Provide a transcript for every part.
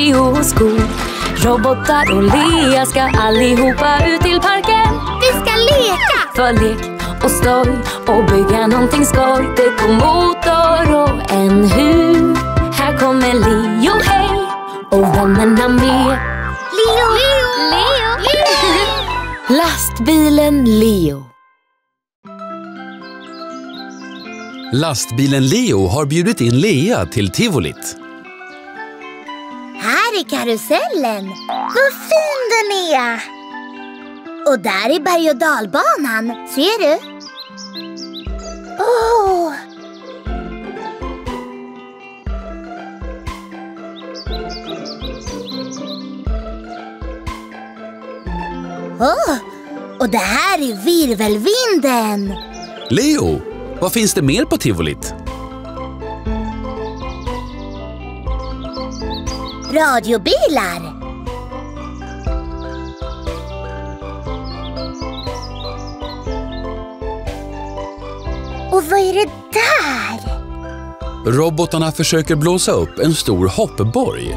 Lifty och Scoop. Robotar och Lea ska allihopa ut till parken. Vi ska leka! För lek och stoj och bygga någonting skoj. Det går motor och en hur. Här kommer Leo, hej, och vännerna med. Leo! Lastbilen Leo. Lastbilen Leo har bjudit in Lea till tivolit. Här är karusellen. Vad fin den är! Och där är berg- och dalbanan. Ser du? Åh! Och det här är virvelvinden. Leo, vad finns det mer på tivolit? Radiobilar. Och vad är det där? Robotarna försöker blåsa upp en stor hoppborg.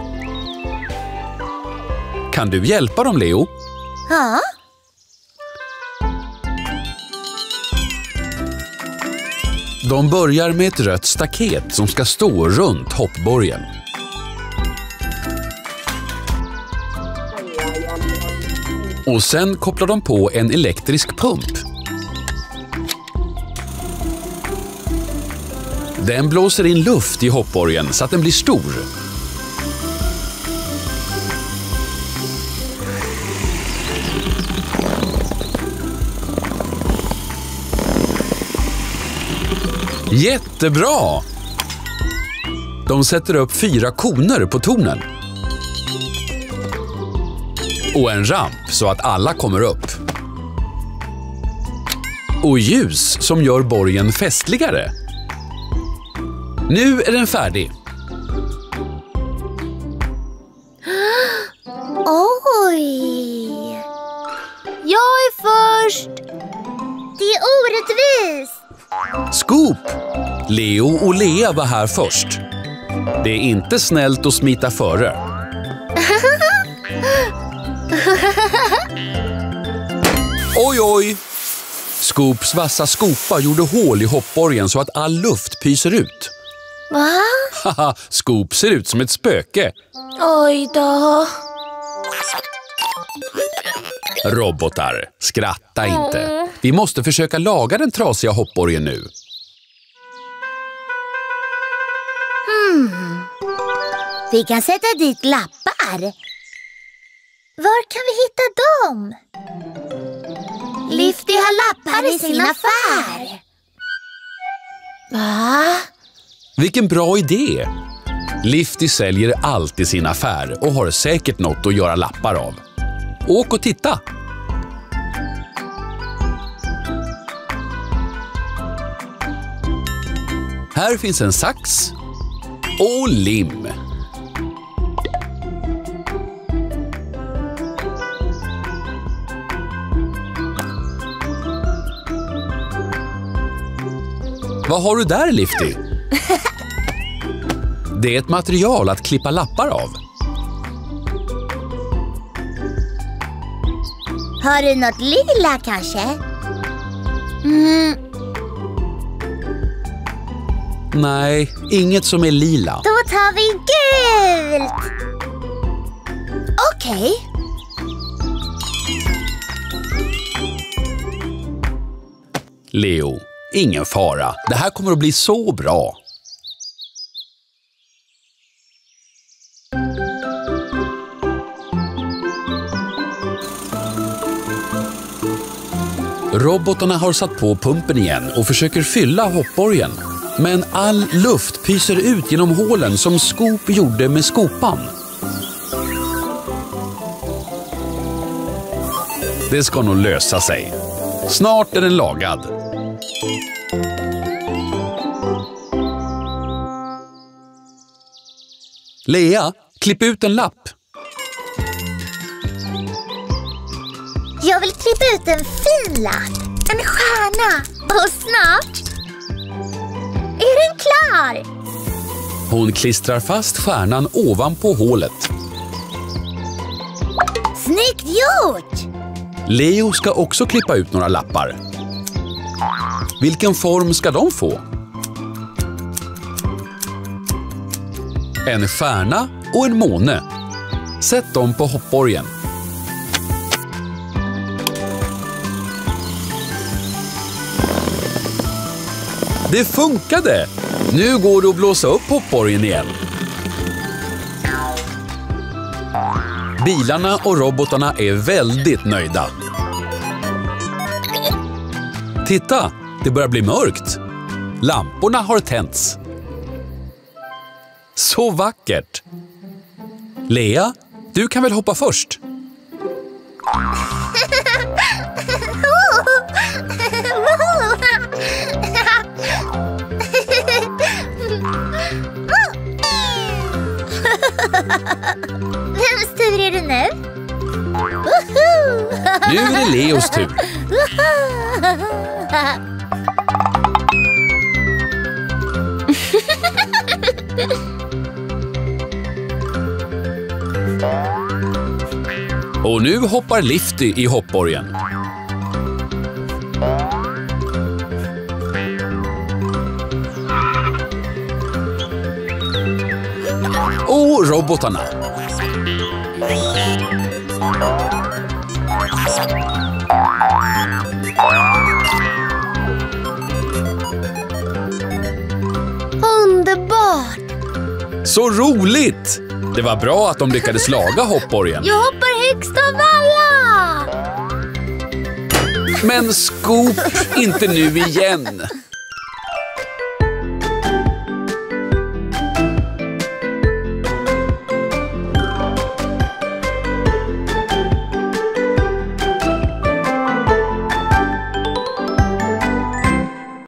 Kan du hjälpa dem, Leo? Ja. De börjar med ett rött staket som ska stå runt hoppborgen. Och sen kopplar de på en elektrisk pump. Den blåser in luft i hoppborgen så att den blir stor. Jättebra! De sätter upp 4 koner på tornen. Och en ramp så att alla kommer upp. Och ljus som gör borgen festligare. Nu är den färdig. Oj! Jag är först! Det är orättvist! Scoop! Leo och Lea var här först. Det är inte snällt att smita före. Oj, oj! Scoops vassa skopa gjorde hål i hoppborgen så att all luft pyser ut. Va? Haha, Scoop ser ut som ett spöke. Oj då. Robotar, skratta inte. Vi måste försöka laga den trasiga hoppborgen nu. Vi kan sätta dit lappar. Var kan vi hitta dem? Lifty har lappar i sin affär. Va? Vilken bra idé! Lifty säljer allt i sin affär och har säkert något att göra lappar av. Åk och titta! Här finns en sax och lim. Vad har du där, Lifty? Det är ett material att klippa lappar av. Har du något lila kanske? Nej, inget som är lila. Då tar vi gult. Okej. Leo, ingen fara. Det här kommer att bli så bra. Robotarna har satt på pumpen igen och försöker fylla hoppborgen. Men all luft pyser ut genom hålen som Scoop gjorde med skopan. Det ska nog lösa sig. Snart är den lagad. Lea, klipp ut en lapp. Jag vill klippa ut en fin lapp. En stjärna. Och snart är den klar. Hon klistrar fast stjärnan ovanpå hålet. Snyggt gjort! Leo ska också klippa ut några lappar. Vilken form ska de få? En stjärna och en måne. Sätt dem på hoppborgen. Det funkade! Nu går det att blåsa upp hoppborgen igen. Bilarna och robotarna är väldigt nöjda. Titta, det börjar bli mörkt. Lamporna har tänts. Så vackert! Lea, du kan väl hoppa först? Vems tur är det nu? Nu är det Leos tur. Och nu hoppar Lifty i hoppborgen. Och robotarna. Underbart! Så roligt! Det var bra att de lyckades laga hoppborgen. Jag hoppar högst av alla! Men Scoop, inte nu igen.